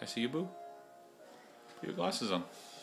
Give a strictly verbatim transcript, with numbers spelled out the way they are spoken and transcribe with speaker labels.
Speaker 1: I see you, boo. Put your glasses on.